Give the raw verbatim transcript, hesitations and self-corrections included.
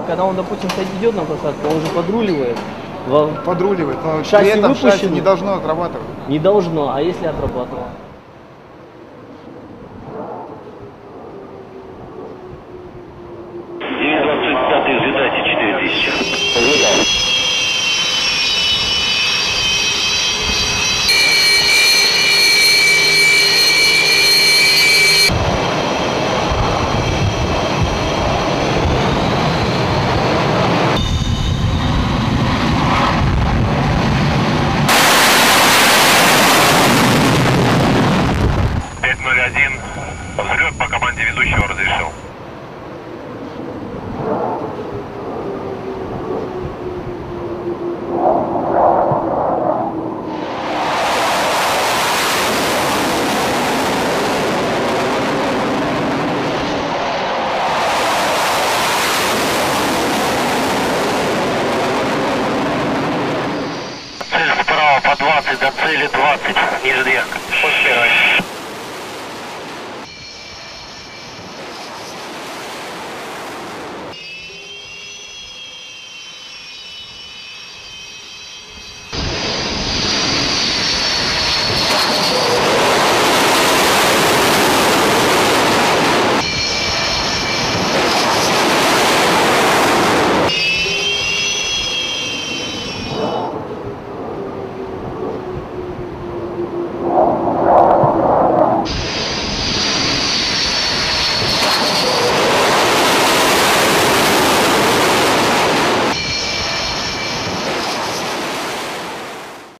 когда он, допустим, идет на посадку, он же подруливает. Подруливает, но шасси при этом выпущено? шасси не должно отрабатывать. Не должно, а если отрабатывало? девять двадцать пять изведайте четыре тысячи. пять ноль один. Взлет по команде ведущего разрешил. Цель справа по двадцать, до цели двадцать, ниже две. Пусть первый.